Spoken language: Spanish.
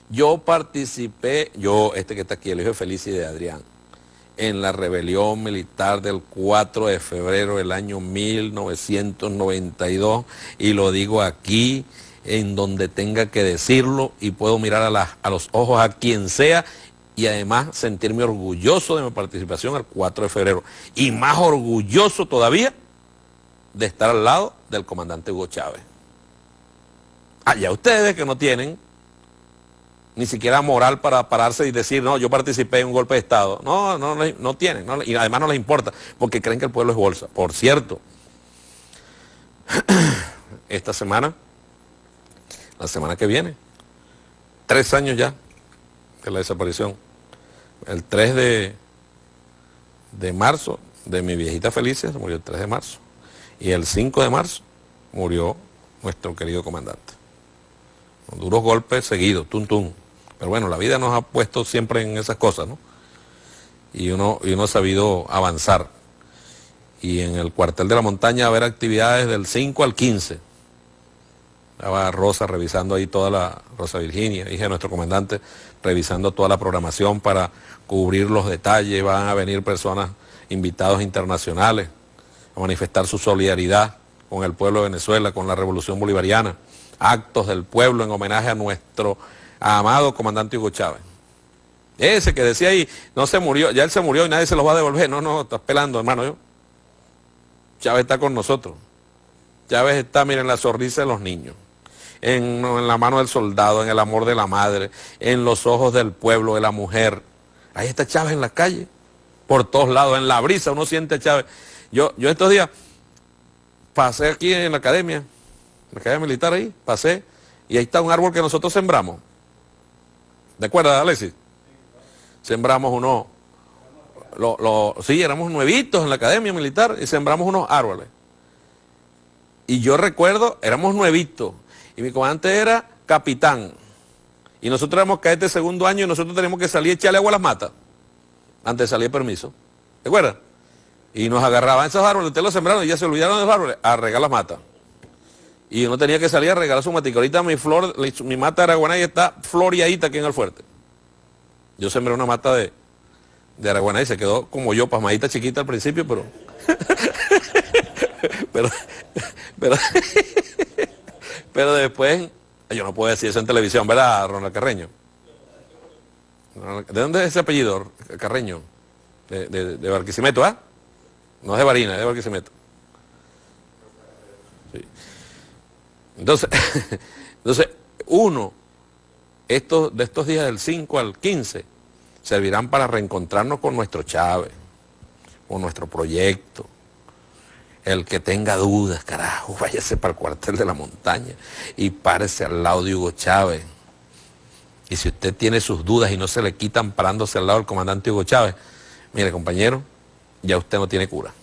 Yo participé, este que está aquí, el hijo de Felicia y de Adrián, en la rebelión militar del 4 de febrero del año 1992, y lo digo aquí, en donde tenga que decirlo, y puedo mirar a los ojos a quien sea, y además sentirme orgulloso de mi participación el 4 de febrero, y más orgulloso todavía de estar al lado del comandante Hugo Chávez. Allá ustedes que no tienen ni siquiera moral para pararse y decir, no, yo participé en un golpe de Estado. No tienen, y además no les importa, porque creen que el pueblo es bolsa. Por cierto, esta semana, la semana que viene, 3 años ya de la desaparición. El 3 de marzo de mi viejita Felicia, se murió el 3 de marzo. Y el 5 de marzo murió nuestro querido comandante. Con duros golpes seguidos, tum tum. Pero bueno, la vida nos ha puesto siempre en esas cosas, ¿no? Y uno ha sabido avanzar. Y en el cuartel de la montaña va a haber actividades del 5 al 15. Estaba Rosa revisando ahí Rosa Virginia, hija de nuestro comandante, revisando toda la programación para cubrir los detalles. Van a venir personas, invitados internacionales, a manifestar su solidaridad con el pueblo de Venezuela, con la revolución bolivariana. Actos del pueblo en homenaje a nuestro amado comandante Hugo Chávez. Ese que decía ahí, no se murió, ya él se murió y nadie se los va a devolver. No, estás pelando, hermano. Chávez está con nosotros. Chávez está, miren, la sonrisa de los niños, en la mano del soldado, en el amor de la madre, en los ojos del pueblo, de la mujer. Ahí está Chávez en la calle, por todos lados, en la brisa uno siente a Chávez. Yo estos días pasé aquí en la academia militar ahí, pasé, y ahí está un árbol que nosotros sembramos. ¿De acuerdo, Alexis? Sembramos sí, éramos nuevitos en la academia militar y sembramos unos árboles. Y yo recuerdo, éramos nuevitos, y mi comandante era capitán. Y nosotros éramos cadetes de segundo año y nosotros teníamos que salir a echarle agua a las matas, antes de salir de permiso. ¿De acuerdo? Y nos agarraban esos árboles, ustedes los sembraron y ya se olvidaron de los árboles, a regar las matas. Y uno tenía que salir a regalar su matica. Ahorita mi mata de araguaná está floreadita aquí en el fuerte. Yo sembré una mata de araguaná y se quedó como yo, pasmadita chiquita al principio, pero... pero después... Yo no puedo decir eso en televisión, ¿verdad, Ronald Carreño? ¿De dónde es ese apellido, Carreño? De Barquisimeto, ¿ah? No es de Barinas, es de Barquisimeto. Sí. Entonces, de estos días del 5 al 15, servirán para reencontrarnos con nuestro Chávez, con nuestro proyecto. El que tenga dudas, carajo, váyase para el cuartel de la montaña y párese al lado de Hugo Chávez. Y si usted tiene sus dudas y no se le quitan parándose al lado del comandante Hugo Chávez, mire, compañero, ya usted no tiene cura.